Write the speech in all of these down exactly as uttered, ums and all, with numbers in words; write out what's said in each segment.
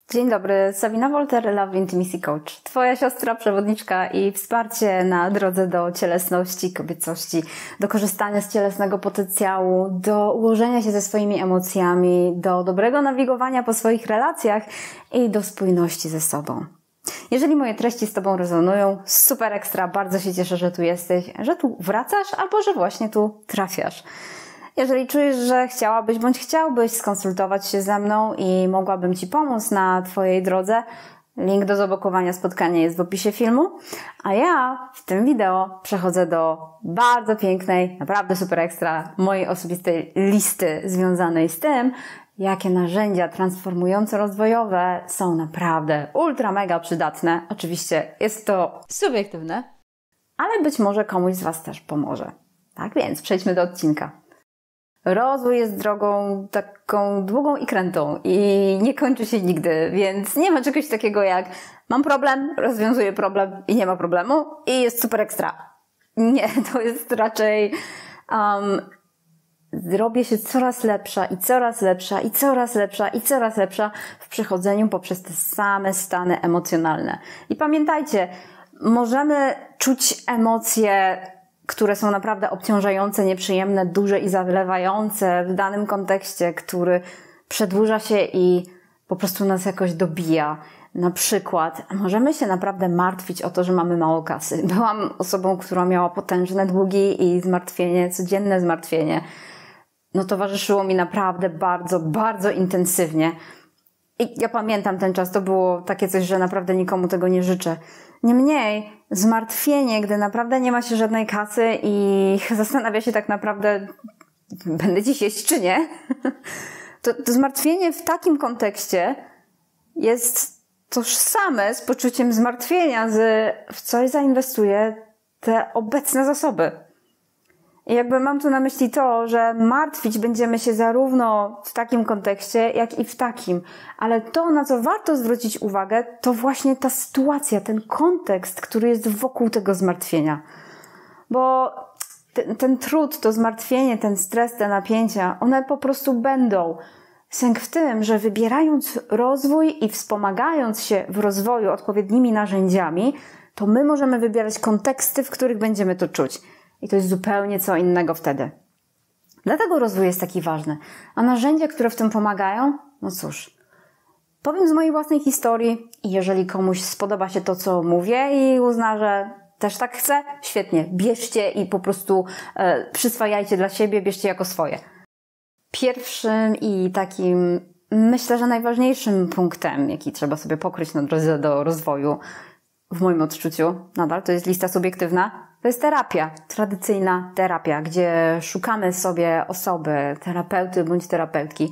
Dzień dobry, Sabina Wolter, Love Intimacy Coach. Twoja siostra, przewodniczka i wsparcie na drodze do cielesności, kobiecości, do korzystania z cielesnego potencjału, do ułożenia się ze swoimi emocjami, do dobrego nawigowania po swoich relacjach i do spójności ze sobą. Jeżeli moje treści z Tobą rezonują, super ekstra, bardzo się cieszę, że tu jesteś, że tu wracasz albo że właśnie tu trafiasz. Jeżeli czujesz, że chciałabyś bądź chciałbyś skonsultować się ze mną i mogłabym Ci pomóc na Twojej drodze, link do zablokowania spotkania jest w opisie filmu, a ja w tym wideo przechodzę do bardzo pięknej, naprawdę super ekstra mojej osobistej listy związanej z tym, jakie narzędzia transformująco-rozwojowe są naprawdę ultra mega przydatne. Oczywiście jest to subiektywne, ale być może komuś z Was też pomoże. Tak więc przejdźmy do odcinka. Rozwój jest drogą taką długą i krętą i nie kończy się nigdy, więc nie ma czegoś takiego jak mam problem, rozwiązuję problem i nie ma problemu i jest super ekstra. Nie, to jest raczej um, zrobię się coraz lepsza i coraz lepsza i coraz lepsza i coraz lepsza w przechodzeniu poprzez te same stany emocjonalne. I pamiętajcie, możemy czuć emocje, które są naprawdę obciążające, nieprzyjemne, duże i zalewające w danym kontekście, który przedłuża się i po prostu nas jakoś dobija. Na przykład możemy się naprawdę martwić o to, że mamy mało kasy. Byłam osobą, która miała potężne długi i zmartwienie, codzienne zmartwienie. No towarzyszyło mi naprawdę bardzo, bardzo intensywnie. I ja pamiętam ten czas, to było takie coś, że naprawdę nikomu tego nie życzę. Niemniej zmartwienie, gdy naprawdę nie ma się żadnej kasy i zastanawia się tak naprawdę, będę dziś jeść czy nie, to, to zmartwienie w takim kontekście jest tożsame z poczuciem zmartwienia, z w coś zainwestuję te obecne zasoby. I jakby mam tu na myśli to, że martwić będziemy się zarówno w takim kontekście, jak i w takim. Ale to, na co warto zwrócić uwagę, to właśnie ta sytuacja, ten kontekst, który jest wokół tego zmartwienia. Bo ten, ten trud, to zmartwienie, ten stres, te napięcia, one po prostu będą. Sęk w tym, że wybierając rozwój i wspomagając się w rozwoju odpowiednimi narzędziami, to my możemy wybierać konteksty, w których będziemy to czuć. I to jest zupełnie co innego wtedy. Dlatego rozwój jest taki ważny. A narzędzia, które w tym pomagają? No cóż, powiem z mojej własnej historii i jeżeli komuś spodoba się to, co mówię i uzna, że też tak chce, świetnie, bierzcie i po prostu e, przyswajajcie dla siebie, bierzcie jako swoje. Pierwszym i takim, myślę, że najważniejszym punktem, jaki trzeba sobie pokryć na drodze do rozwoju, w moim odczuciu, nadal to jest lista subiektywna, to jest terapia, tradycyjna terapia, gdzie szukamy sobie osoby, terapeuty bądź terapeutki,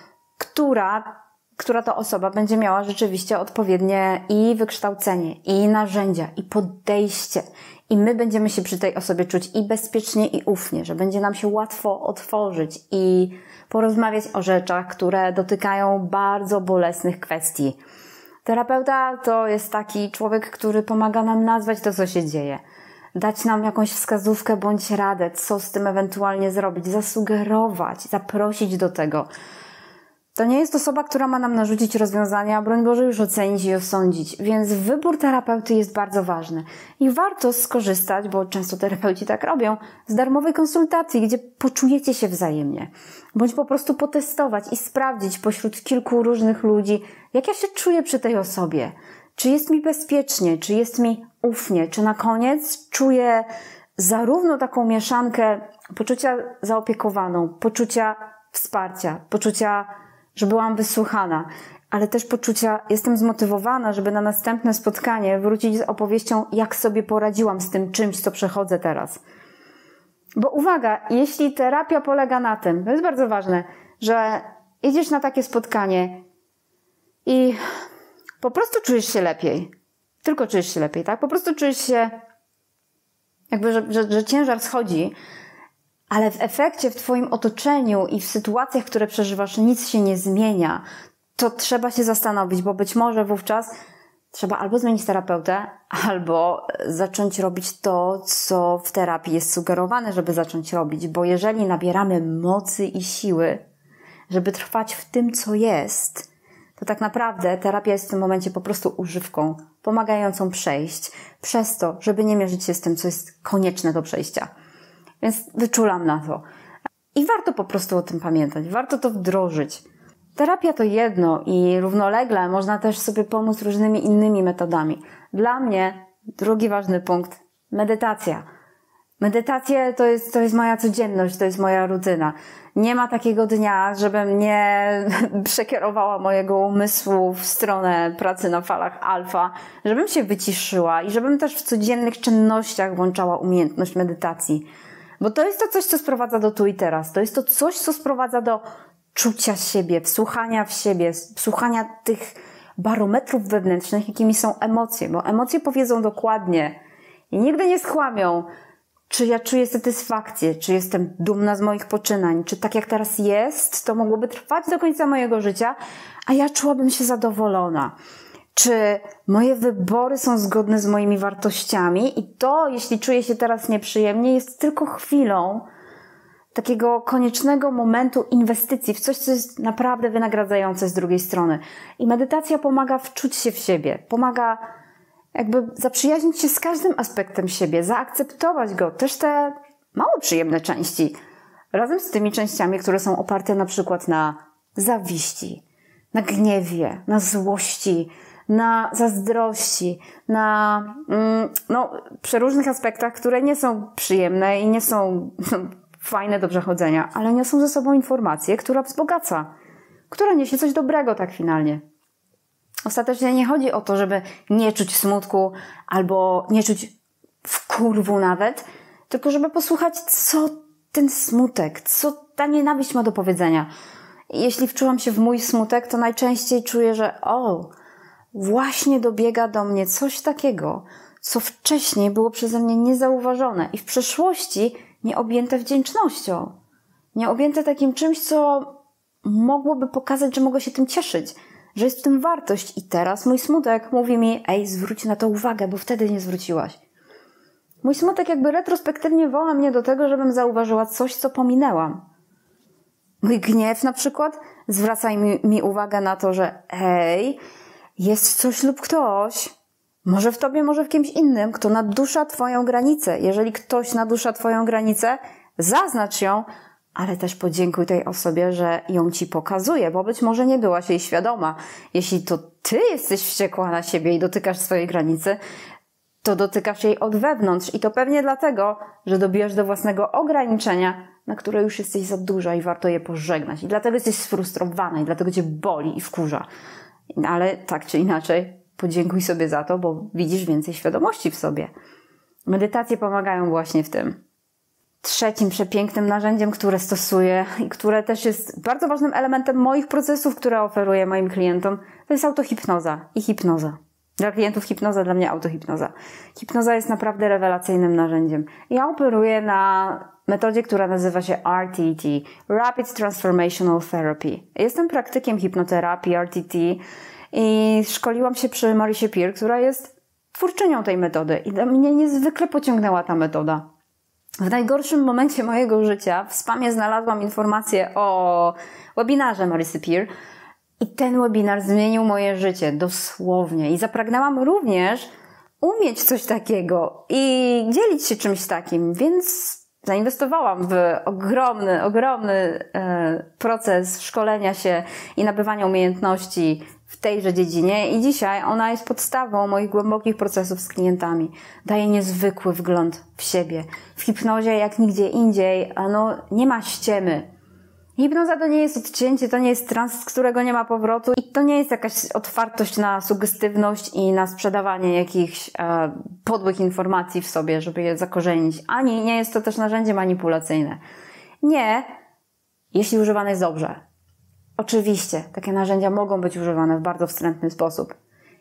która, która to osoba będzie miała rzeczywiście odpowiednie i wykształcenie, i narzędzia, i podejście. I my będziemy się przy tej osobie czuć i bezpiecznie, i ufnie, że będzie nam się łatwo otworzyć i porozmawiać o rzeczach, które dotykają bardzo bolesnych kwestii. Terapeuta to jest taki człowiek, który pomaga nam nazwać to, co się dzieje. Dać nam jakąś wskazówkę bądź radę, co z tym ewentualnie zrobić, zasugerować, zaprosić do tego. To nie jest osoba, która ma nam narzucić rozwiązania, broń Boże już ocenić i osądzić, więc wybór terapeuty jest bardzo ważny. I warto skorzystać, bo często terapeuci tak robią, z darmowej konsultacji, gdzie poczujecie się wzajemnie. Bądź po prostu potestować i sprawdzić pośród kilku różnych ludzi, jak ja się czuję przy tej osobie. Czy jest mi bezpiecznie, czy jest mi ufnie, czy na koniec czuję zarówno taką mieszankę poczucia zaopiekowaną, poczucia wsparcia, poczucia, że byłam wysłuchana, ale też poczucia, jestem zmotywowana, żeby na następne spotkanie wrócić z opowieścią, jak sobie poradziłam z tym czymś, co przechodzę teraz. Bo uwaga, jeśli terapia polega na tym, to jest bardzo ważne, że idziesz na takie spotkanie i po prostu czujesz się lepiej. Tylko czujesz się lepiej, tak? Po prostu czujesz się jakby, że, że, że ciężar schodzi, ale w efekcie, w Twoim otoczeniu i w sytuacjach, które przeżywasz, nic się nie zmienia, to trzeba się zastanowić, bo być może wówczas trzeba albo zmienić terapeutę, albo zacząć robić to, co w terapii jest sugerowane, żeby zacząć robić, bo jeżeli nabieramy mocy i siły, żeby trwać w tym, co jest, to tak naprawdę terapia jest w tym momencie po prostu używką, pomagającą przejść przez to, żeby nie mierzyć się z tym, co jest konieczne do przejścia. Więc wyczulam na to. I warto po prostu o tym pamiętać, warto to wdrożyć. Terapia to jedno i równolegle można też sobie pomóc różnymi innymi metodami. Dla mnie drugi ważny punkt, medytacja. Medytacja to jest, to jest moja codzienność, to jest moja rutyna. Nie ma takiego dnia, żebym nie przekierowała mojego umysłu w stronę pracy na falach alfa, żebym się wyciszyła i żebym też w codziennych czynnościach włączała umiejętność medytacji. Bo to jest to coś, co sprowadza do tu i teraz. To jest to coś, co sprowadza do czucia siebie, wsłuchania w siebie, słuchania tych barometrów wewnętrznych, jakimi są emocje. Bo emocje powiedzą dokładnie i nigdy nie skłamią, czy ja czuję satysfakcję, czy jestem dumna z moich poczynań, czy tak jak teraz jest, to mogłoby trwać do końca mojego życia, a ja czułabym się zadowolona. Czy moje wybory są zgodne z moimi wartościami i to, jeśli czuję się teraz nieprzyjemnie, jest tylko chwilą takiego koniecznego momentu inwestycji w coś, co jest naprawdę wynagradzające z drugiej strony. I medytacja pomaga wczuć się w siebie, pomaga jakby zaprzyjaźnić się z każdym aspektem siebie, zaakceptować go, też te mało przyjemne części, razem z tymi częściami, które są oparte na przykład na zawiści, na gniewie, na złości, na zazdrości, na mm, no, przeróżnych aspektach, które nie są przyjemne i nie są no, fajne do przechodzenia, ale niosą ze sobą informację, która wzbogaca, która niesie coś dobrego tak finalnie. Ostatecznie nie chodzi o to, żeby nie czuć smutku albo nie czuć wkurwu nawet, tylko żeby posłuchać, co ten smutek, co ta nienawiść ma do powiedzenia. I jeśli wczułam się w mój smutek, to najczęściej czuję, że o, właśnie dobiega do mnie coś takiego, co wcześniej było przeze mnie niezauważone i w przeszłości nieobjęte wdzięcznością. Nieobjęte takim czymś, co mogłoby pokazać, że mogę się tym cieszyć, że jest w tym wartość. I teraz mój smutek mówi mi, ej, zwróć na to uwagę, bo wtedy nie zwróciłaś. Mój smutek jakby retrospektywnie woła mnie do tego, żebym zauważyła coś, co pominęłam. Mój gniew na przykład zwraca mi, mi uwagę na to, że ej, jest coś lub ktoś, może w tobie, może w kimś innym, kto nadusza twoją granicę. Jeżeli ktoś nadusza twoją granicę, zaznacz ją, ale też podziękuj tej osobie, że ją ci pokazuje, bo być może nie byłaś jej świadoma. Jeśli to ty jesteś wściekła na siebie i dotykasz swojej granicy, to dotykasz jej od wewnątrz i to pewnie dlatego, że dobijasz do własnego ograniczenia, na które już jesteś za duża i warto je pożegnać. I dlatego jesteś sfrustrowana i dlatego cię boli i wkurza. Ale tak czy inaczej, podziękuj sobie za to, bo widzisz więcej świadomości w sobie. Medytacje pomagają właśnie w tym. Trzecim przepięknym narzędziem, które stosuję i które też jest bardzo ważnym elementem moich procesów, które oferuję moim klientom, to jest autohipnoza i hipnoza. Dla klientów hipnoza, dla mnie autohipnoza. Hipnoza jest naprawdę rewelacyjnym narzędziem. Ja operuję na metodzie, która nazywa się R T T, Rapid Transformational Therapy. Jestem praktykiem hipnoterapii R T T i szkoliłam się przy Marisie Peer, która jest twórczynią tej metody i mnie niezwykle pociągnęła ta metoda. W najgorszym momencie mojego życia w spamie znalazłam informację o webinarze Marisy Peer i ten webinar zmienił moje życie dosłownie i zapragnęłam również umieć coś takiego i dzielić się czymś takim, więc zainwestowałam w ogromny, ogromny e, proces szkolenia się i nabywania umiejętności w tejże dziedzinie i dzisiaj ona jest podstawą moich głębokich procesów z klientami. Daje niezwykły wgląd w siebie. W hipnozie jak nigdzie indziej, a no nie ma ściemy. Hipnoza to nie jest odcięcie, to nie jest trans, z którego nie ma powrotu i to nie jest jakaś otwartość na sugestywność i na sprzedawanie jakichś e, podłych informacji w sobie, żeby je zakorzenić. Ani nie jest to też narzędzie manipulacyjne. Nie, jeśli używane jest dobrze. Oczywiście, takie narzędzia mogą być używane w bardzo wstrętny sposób.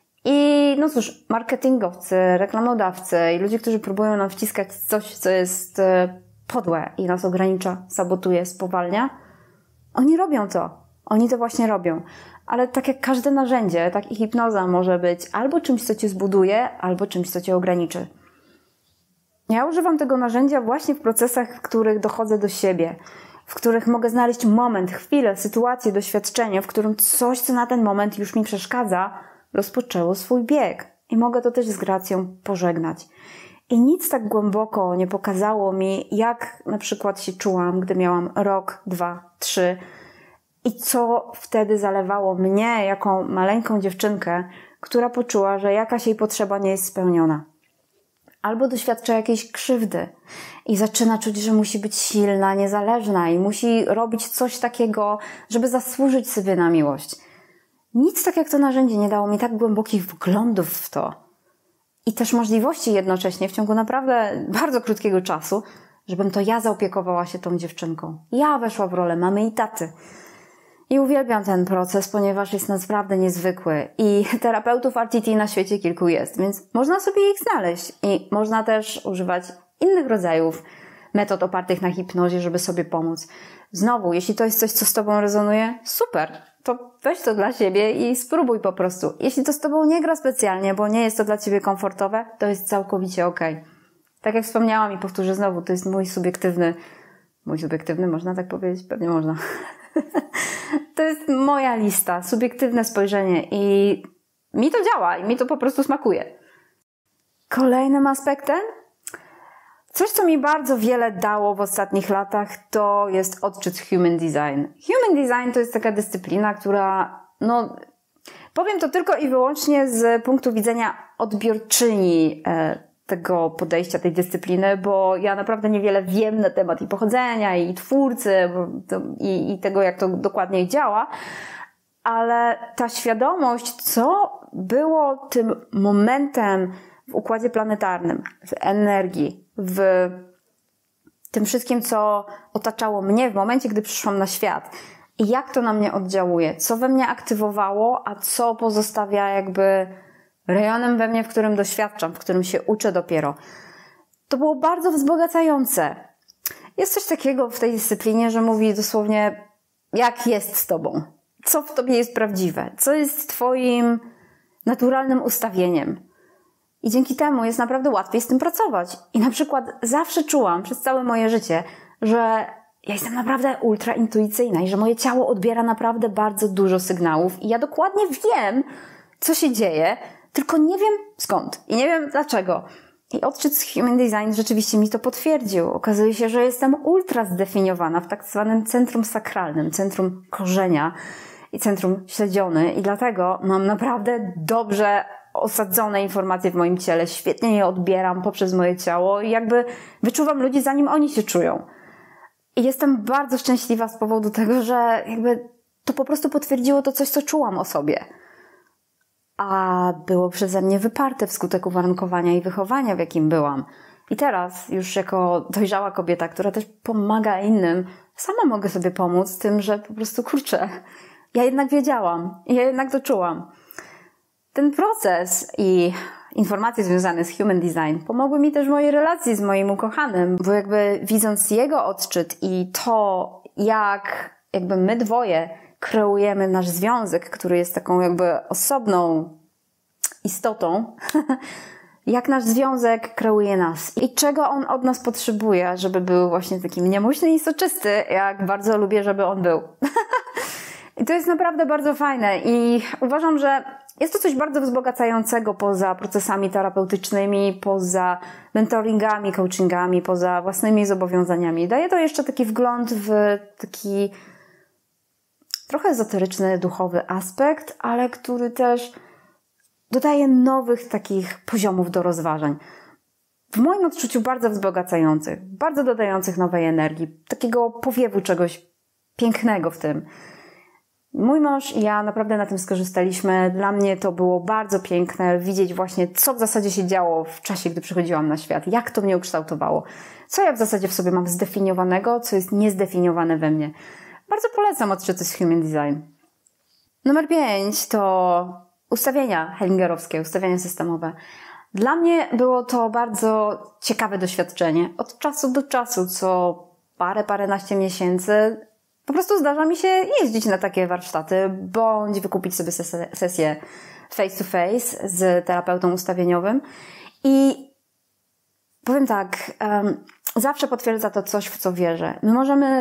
I no cóż, marketingowcy, reklamodawcy i ludzie, którzy próbują nam wciskać coś, co jest e, podłe i nas ogranicza, sabotuje, spowalnia, oni robią to. Oni to właśnie robią. Ale tak jak każde narzędzie, tak i hipnoza może być albo czymś, co cię zbuduje, albo czymś, co cię ograniczy. Ja używam tego narzędzia właśnie w procesach, w których dochodzę do siebie. w których mogę znaleźć moment, chwilę, sytuację, doświadczenie, w którym coś, co na ten moment już mi przeszkadza, rozpoczęło swój bieg. I mogę to też z gracją pożegnać. I nic tak głęboko nie pokazało mi, jak na przykład się czułam, gdy miałam rok, dwa, trzy i co wtedy zalewało mnie jako maleńką dziewczynkę, która poczuła, że jakaś jej potrzeba nie jest spełniona. Albo doświadcza jakiejś krzywdy i zaczyna czuć, że musi być silna, niezależna i musi robić coś takiego, żeby zasłużyć sobie na miłość. Nic tak jak to narzędzie nie dało mi tak głębokich wglądów w to i też możliwości jednocześnie w ciągu naprawdę bardzo krótkiego czasu, żebym to ja zaopiekowała się tą dziewczynką. Ja weszła w rolę mamy i taty. I uwielbiam ten proces, ponieważ jest naprawdę niezwykły i terapeutów R T T na świecie kilku jest, więc można sobie ich znaleźć i można też używać innych rodzajów metod opartych na hipnozie, żeby sobie pomóc. Znowu, jeśli to jest coś, co z Tobą rezonuje, super, to weź to dla siebie i spróbuj po prostu. Jeśli to z Tobą nie gra specjalnie, bo nie jest to dla Ciebie komfortowe, to jest całkowicie okej. Okay. Tak jak wspomniałam i powtórzę znowu, to jest mój subiektywny, mój subiektywny, można tak powiedzieć? Pewnie można. To jest moja lista, subiektywne spojrzenie i mi to działa i mi to po prostu smakuje. Kolejnym aspektem, coś co mi bardzo wiele dało w ostatnich latach, to jest odczyt Human Design. Human Design to jest taka dyscyplina, która, no, powiem to tylko i wyłącznie z punktu widzenia odbiorczyni e, tego podejścia, tej dyscypliny, bo ja naprawdę niewiele wiem na temat i pochodzenia, i twórcy, i, i tego, jak to dokładnie działa, ale ta świadomość, co było tym momentem w układzie planetarnym, w energii, w tym wszystkim, co otaczało mnie w momencie, gdy przyszłam na świat i jak to na mnie oddziałuje, co we mnie aktywowało, a co pozostawia jakby rejonem we mnie, w którym doświadczam, w którym się uczę dopiero. To było bardzo wzbogacające. Jest coś takiego w tej dyscyplinie, że mówi dosłownie, jak jest z Tobą, co w Tobie jest prawdziwe, co jest Twoim naturalnym ustawieniem. I dzięki temu jest naprawdę łatwiej z tym pracować. I na przykład zawsze czułam przez całe moje życie, że ja jestem naprawdę ultra intuicyjna i że moje ciało odbiera naprawdę bardzo dużo sygnałów i ja dokładnie wiem, co się dzieje, tylko nie wiem skąd i nie wiem dlaczego. I odczyt z Human Design rzeczywiście mi to potwierdził. Okazuje się, że jestem ultra zdefiniowana w tak zwanym centrum sakralnym, centrum korzenia i centrum śledziony i dlatego mam naprawdę dobrze osadzone informacje w moim ciele. Świetnie je odbieram poprzez moje ciało i jakby wyczuwam ludzi, zanim oni się czują. I jestem bardzo szczęśliwa z powodu tego, że jakby to po prostu potwierdziło to coś, co czułam o sobie. A było przeze mnie wyparte wskutek uwarunkowania i wychowania, w jakim byłam. I teraz, już jako dojrzała kobieta, która też pomaga innym, sama mogę sobie pomóc tym, że po prostu, kurczę, ja jednak wiedziałam, ja jednak to czułam. Ten proces i informacje związane z Human Design pomogły mi też w mojej relacji z moim ukochanym, bo jakby widząc jego odczyt i to, jak jakby my dwoje kreujemy nasz związek, który jest taką jakby osobną istotą, jak nasz związek kreuje nas i czego on od nas potrzebuje, żeby był właśnie taki niemuśny i soczysty, jak bardzo lubię, żeby on był. I to jest naprawdę bardzo fajne i uważam, że jest to coś bardzo wzbogacającego poza procesami terapeutycznymi, poza mentoringami, coachingami, poza własnymi zobowiązaniami. Daje to jeszcze taki wgląd w taki trochę ezoteryczny, duchowy aspekt, ale który też dodaje nowych takich poziomów do rozważań. W moim odczuciu bardzo wzbogacających, bardzo dodających nowej energii, takiego powiewu czegoś pięknego w tym. Mój mąż i ja naprawdę na tym skorzystaliśmy. Dla mnie to było bardzo piękne widzieć właśnie, co w zasadzie się działo w czasie, gdy przychodziłam na świat, jak to mnie ukształtowało, co ja w zasadzie w sobie mam zdefiniowanego, co jest niezdefiniowane we mnie. Bardzo polecam odczyty z Human Design. Numer pięć to ustawienia hellingerowskie, ustawienia systemowe. Dla mnie było to bardzo ciekawe doświadczenie. Od czasu do czasu, co parę, paręnaście miesięcy, po prostu zdarza mi się jeździć na takie warsztaty, bądź wykupić sobie sesję face to face z terapeutą ustawieniowym. I powiem tak, um, zawsze potwierdza to coś, w co wierzę. My możemy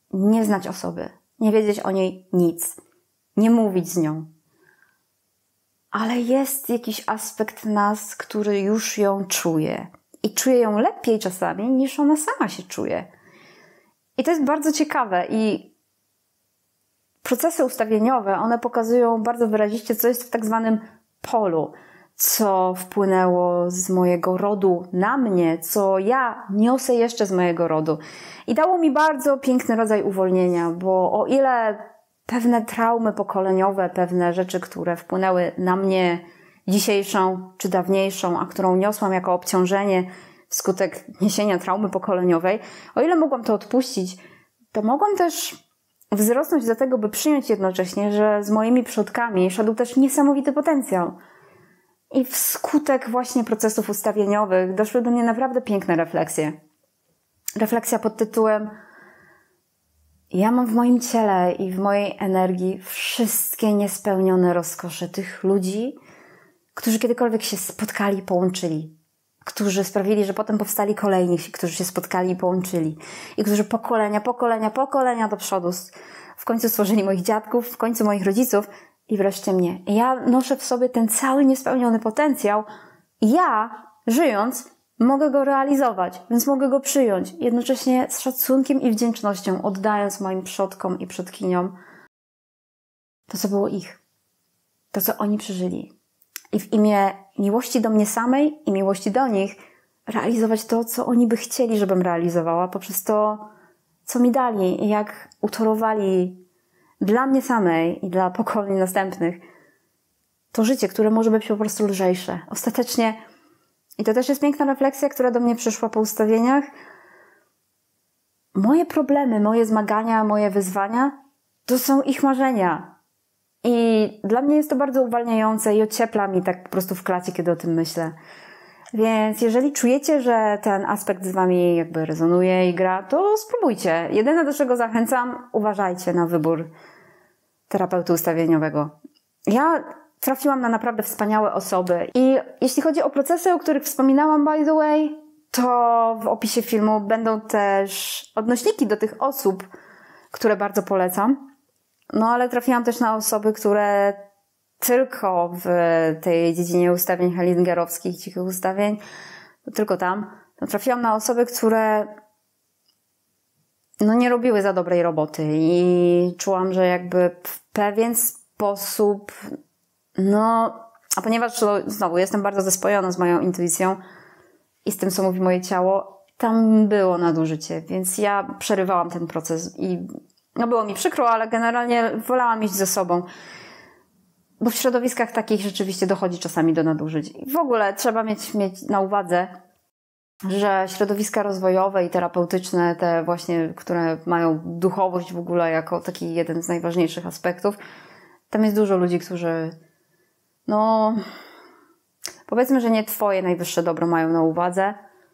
nie znać osoby, nie wiedzieć o niej nic, nie mówić z nią. Ale jest jakiś aspekt nas, który już ją czuje. I czuje ją lepiej czasami, niż ona sama się czuje. I to jest bardzo ciekawe. I procesy ustawieniowe, one pokazują bardzo wyraziście, co jest w tak zwanym polu. Co wpłynęło z mojego rodu na mnie, co ja niosę jeszcze z mojego rodu. I dało mi bardzo piękny rodzaj uwolnienia, bo o ile pewne traumy pokoleniowe, pewne rzeczy, które wpłynęły na mnie dzisiejszą czy dawniejszą, a którą niosłam jako obciążenie wskutek niesienia traumy pokoleniowej, o ile mogłam to odpuścić, to mogłam też wzrosnąć do tego, by przyjąć jednocześnie, że z moimi przodkami szedł też niesamowity potencjał. I wskutek właśnie procesów ustawieniowych doszły do mnie naprawdę piękne refleksje. Refleksja pod tytułem: ja mam w moim ciele i w mojej energii wszystkie niespełnione rozkosze tych ludzi, którzy kiedykolwiek się spotkali i połączyli. Którzy sprawili, że potem powstali kolejni, którzy się spotkali i połączyli. I którzy pokolenia, pokolenia, pokolenia do przodu w końcu stworzyli moich dziadków, w końcu moich rodziców i wreszcie mnie. I ja noszę w sobie ten cały niespełniony potencjał. Ja, żyjąc, mogę go realizować, więc mogę go przyjąć. Jednocześnie z szacunkiem i wdzięcznością, oddając moim przodkom i przodkiniom to, co było ich. To, co oni przeżyli. I w imię miłości do mnie samej i miłości do nich realizować to, co oni by chcieli, żebym realizowała, poprzez to, co mi dali i jak utorowali dla mnie samej i dla pokoleń następnych to życie, które może być po prostu lżejsze. Ostatecznie, i to też jest piękna refleksja, która do mnie przyszła po ustawieniach, moje problemy, moje zmagania, moje wyzwania to są ich marzenia. I dla mnie jest to bardzo uwalniające i ociepla mi tak po prostu w klacie, kiedy o tym myślę. Więc jeżeli czujecie, że ten aspekt z wami jakby rezonuje i gra, to spróbujcie. Jedyne, do czego zachęcam, uważajcie na wybór terapeuty ustawieniowego. Ja trafiłam na naprawdę wspaniałe osoby i jeśli chodzi o procesy, o których wspominałam, by the way, to w opisie filmu będą też odnośniki do tych osób, które bardzo polecam. No ale trafiłam też na osoby, które tylko w tej dziedzinie ustawień hellingerowskich, cichych ustawień, tylko tam, no, trafiłam na osoby, które no nie robiły za dobrej roboty i czułam, że jakby w pewien sposób, no, a ponieważ to, znowu jestem bardzo zespojona z moją intuicją i z tym, co mówi moje ciało, tam było nadużycie, więc ja przerywałam ten proces i no było mi przykro, ale generalnie wolałam iść ze sobą. Bo w środowiskach takich rzeczywiście dochodzi czasami do nadużyć. I w ogóle trzeba mieć, mieć na uwadze, że środowiska rozwojowe i terapeutyczne, te właśnie, które mają duchowość w ogóle jako taki jeden z najważniejszych aspektów, tam jest dużo ludzi, którzy no powiedzmy, że nie twoje najwyższe dobro mają na uwadze,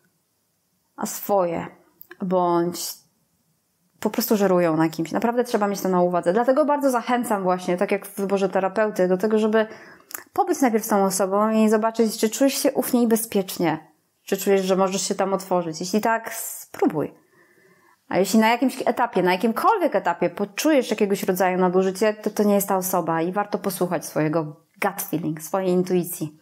a swoje, bądź po prostu żerują na kimś. Naprawdę trzeba mieć to na uwadze. Dlatego bardzo zachęcam właśnie, tak jak w wyborze terapeuty, do tego, żeby pobyć najpierw z tą osobą i zobaczyć, czy czujesz się ufnie i bezpiecznie. Czy czujesz, że możesz się tam otworzyć. Jeśli tak, spróbuj. A jeśli na jakimś etapie, na jakimkolwiek etapie poczujesz jakiegoś rodzaju nadużycie, to to nie jest ta osoba i warto posłuchać swojego gut feeling, swojej intuicji.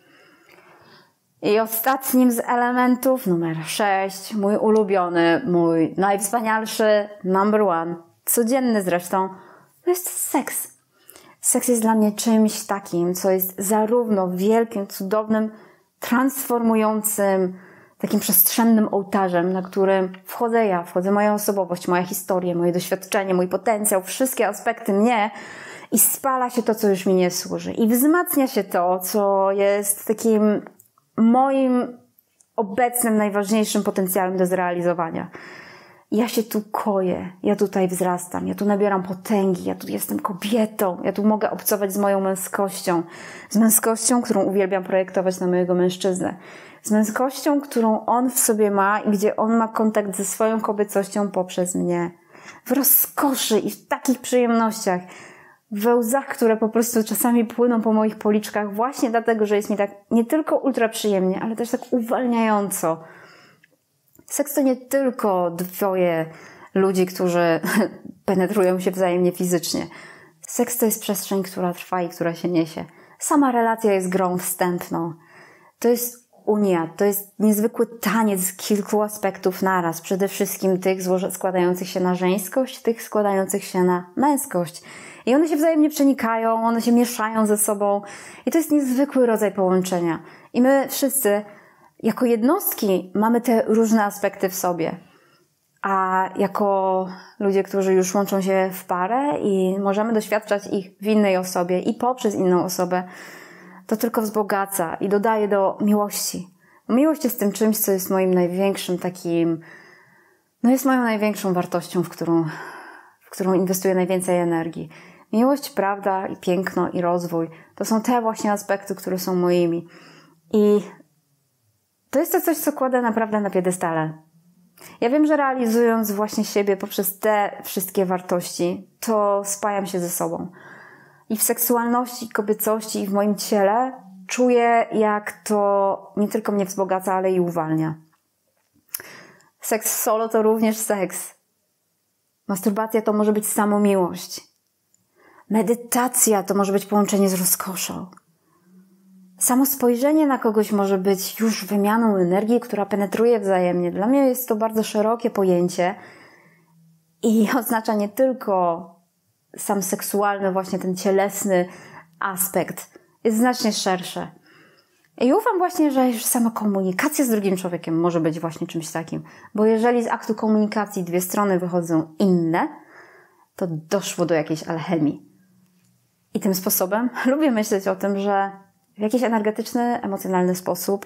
I ostatnim z elementów, numer sześć, mój ulubiony, mój najwspanialszy, number one, codzienny zresztą, to jest seks. Seks jest dla mnie czymś takim, co jest zarówno wielkim, cudownym, transformującym, takim przestrzennym ołtarzem, na którym wchodzę ja, wchodzę moja osobowość, moja historia, moje doświadczenie, mój potencjał, wszystkie aspekty mnie i spala się to, co już mi nie służy. I wzmacnia się to, co jest takim moim obecnym, najważniejszym potencjałem do zrealizowania. Ja się tu koję, ja tutaj wzrastam, ja tu nabieram potęgi, ja tu jestem kobietą, ja tu mogę obcować z moją męskością, z męskością, którą uwielbiam projektować na mojego mężczyznę, z męskością, którą on w sobie ma i gdzie on ma kontakt ze swoją kobiecością poprzez mnie. W rozkoszy i w takich przyjemnościach, we łzach, które po prostu czasami płyną po moich policzkach właśnie dlatego, że jest mi tak nie tylko ultra przyjemnie, ale też tak uwalniająco. Seks to nie tylko twoje ludzi, którzy penetrują się wzajemnie fizycznie. Seks to jest przestrzeń, która trwa i która się niesie. Sama relacja jest grą wstępną. To jest unia, to jest niezwykły taniec kilku aspektów naraz. Przede wszystkim tych składających się na żeńskość, tych składających się na męskość. I one się wzajemnie przenikają, one się mieszają ze sobą. I to jest niezwykły rodzaj połączenia. I my wszyscy, jako jednostki, mamy te różne aspekty w sobie. A jako ludzie, którzy już łączą się w parę i możemy doświadczać ich w innej osobie i poprzez inną osobę, to tylko wzbogaca i dodaje do miłości. Miłość jest tym czymś, co jest moim największym takim, no jest moją największą wartością, w którą, w którą inwestuję najwięcej energii. Miłość, prawda i piękno i rozwój to są te właśnie aspekty, które są moimi. I to jest to coś, co kładę naprawdę na piedestale. Ja wiem, że realizując właśnie siebie poprzez te wszystkie wartości, to spajam się ze sobą. I w seksualności, kobiecości i w moim ciele czuję, jak to nie tylko mnie wzbogaca, ale i uwalnia. Seks solo to również seks. Masturbacja to może być samomiłość. Medytacja to może być połączenie z rozkoszą. Samo spojrzenie na kogoś może być już wymianą energii, która penetruje wzajemnie. Dla mnie jest to bardzo szerokie pojęcie i oznacza nie tylko sam seksualny, właśnie ten cielesny aspekt. Jest znacznie szersze. I ufam właśnie, że już sama komunikacja z drugim człowiekiem może być właśnie czymś takim. Bo jeżeli z aktu komunikacji dwie strony wychodzą inne, to doszło do jakiejś alchemii. I tym sposobem lubię myśleć o tym, że w jakiś energetyczny, emocjonalny sposób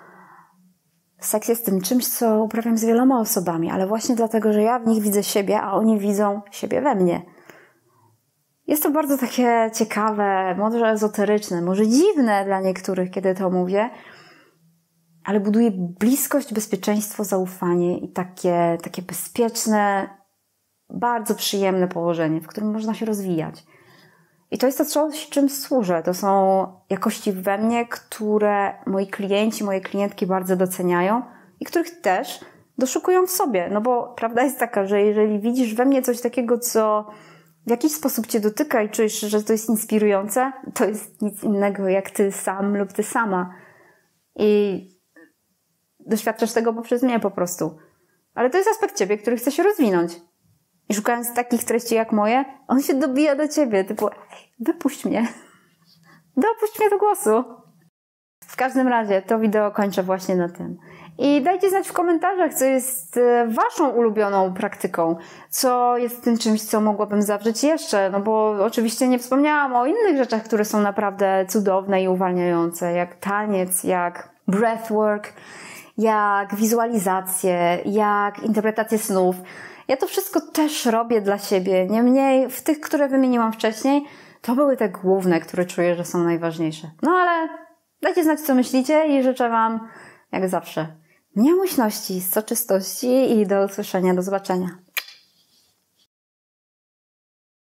seks jest tym czymś, co uprawiam z wieloma osobami, ale właśnie dlatego, że ja w nich widzę siebie, a oni widzą siebie we mnie. Jest to bardzo takie ciekawe, może ezoteryczne, może dziwne dla niektórych, kiedy to mówię, ale buduje bliskość, bezpieczeństwo, zaufanie i takie, takie bezpieczne, bardzo przyjemne położenie, w którym można się rozwijać. I to jest to coś, czym służę. To są jakości we mnie, które moi klienci, moje klientki bardzo doceniają i których też doszukują w sobie. No bo prawda jest taka, że jeżeli widzisz we mnie coś takiego, co w jakiś sposób cię dotyka i czujesz, że to jest inspirujące, to jest nic innego jak ty sam lub ty sama. I doświadczasz tego poprzez mnie po prostu. Ale to jest aspekt ciebie, który chce się rozwinąć. I szukając takich treści jak moje, on się dobija do ciebie, typu ej, wypuść mnie. Dopuść mnie do głosu. W każdym razie to wideo kończę właśnie na tym. I dajcie znać w komentarzach, co jest waszą ulubioną praktyką. Co jest tym czymś, co mogłabym zawrzeć jeszcze. No bo oczywiście nie wspomniałam o innych rzeczach, które są naprawdę cudowne i uwalniające. Jak taniec, jak breathwork, jak wizualizacje, jak interpretacje snów. Ja to wszystko też robię dla siebie. Niemniej w tych, które wymieniłam wcześniej, to były te główne, które czuję, że są najważniejsze. No ale dajcie znać, co myślicie i życzę wam, jak zawsze, nieomyślności, soczystości i do usłyszenia, do zobaczenia.